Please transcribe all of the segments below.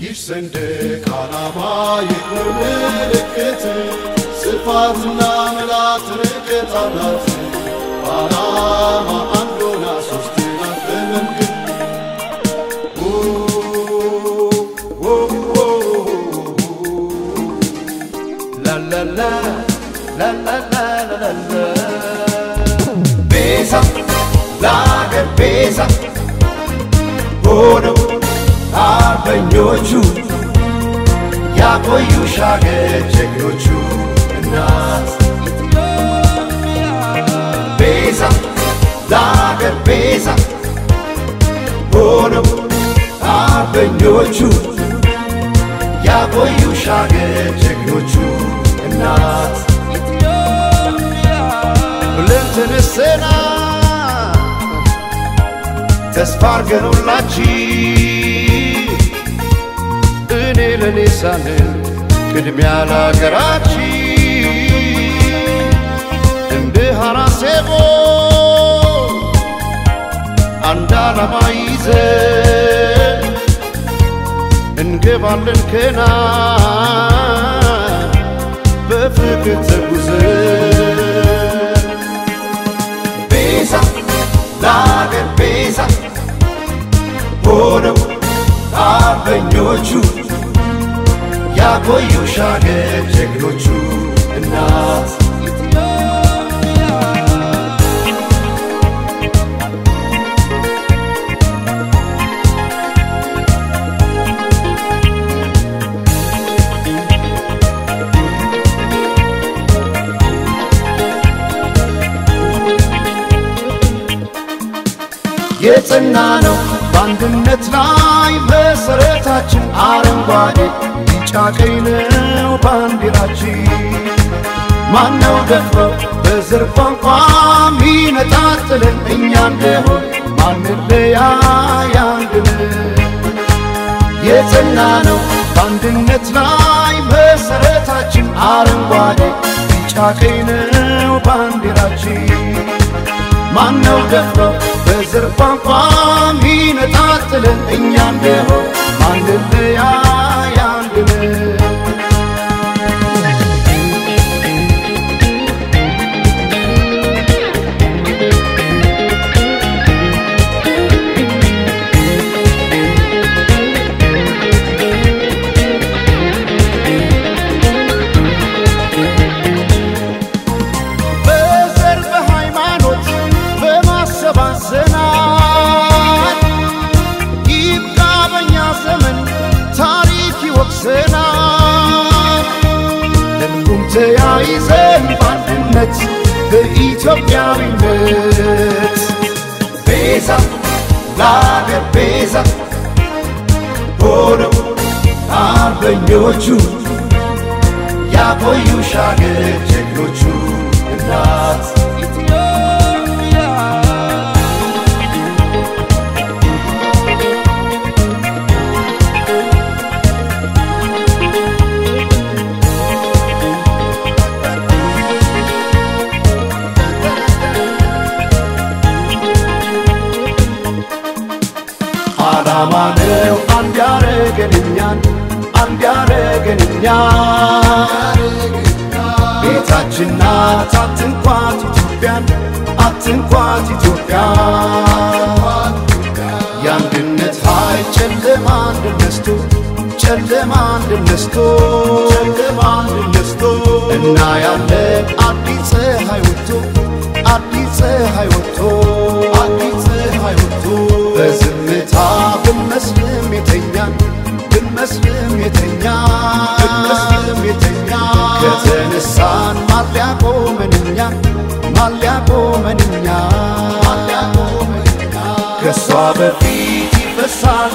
ሰንደቅ ዓላማ የክብር ምልክት ስፋትና ምላት ርቀት አላት ዓላማ አንዱና ሶስት ናት በመንገድ ላላላ ላላላ ላላላ ቤዛ ለአገር ቤዛ ሆነው አርበኞቹ ያቆዩሽ አገር ጀግኖቹ እናት ቤዛ ለአገር ቤዛ ሆነው አርበኞቹ ያቆዩሽ አገር ጀግኖቹ እናት ብለን ተነስተና ተስፋ አርገንላችሁ እኔ ለኔ ሳልል ቅድሚያ ለአገራችን እንደ ሐራሴቦ አንድ ዓላማ ይዘን እንገባለን ገና በፍቅር ተጉዘን ቤዛ ለአገር ቤዛ ሆነው አርበኞቹ ያቆዩሽ አገር ጀግኖቹ እናት የጸና ነው በአንድነት ላይ መሰረታችን አረንጓዴ ቢጫ ቀይ ነው ባንዲራችን ማነው ደፍሮ በዘር ቋንቋ ሚነጣጥለን እኛ እንደሆን ማንለያይ አንድ ነን የጸና ነው በአንድነት ላይ መሰረታችን አረንጓዴ ቢጫ ቀይ ነው ባንዲራችን ማነው ደፍሮ በዘር ቋንቋ ሚነጣጥለን እኛ እንደሆን ማንለያይ አንድ ነን ተያይዘን በአንድነት በኢትዮጵያዊነት ቤዛ ለአገር ቤዛ ሆነው አርበኞቹ ያቆዩሽ አገር ጀግኖቹ እናት ዓላማ ነው አንድ ያረገን እኛን ቤታችን ናት አትንኳት ኢትዮጵያን አትንኳት ኢትዮጵያን የአንድነት ኃይል ጨለማ ነስቶ እና ያለን አዲስ ፀሐይ ወጥቶ በዝምታ ብንመስልም የተኛ ከተነሳን ማሊያ ቆመንኛ ከሷ በፊት ይፈሳል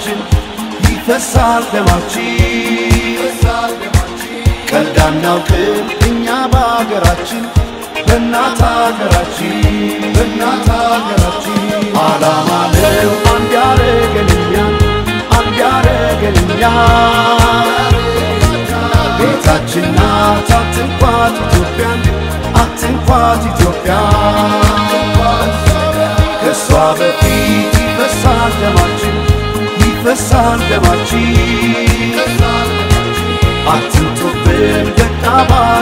ደማችን ቀልድ አናውቅም እኛ በአገራችን በእናት አገራችን ዓላማ ነው አንድ ያረገን እኛን ቤታችን ናት አትንኳት ኢትዮጵያን ከሷ በፊት ይፈሳል ደማችን ይፈሳል ደማችን አትምጡብን ደቃ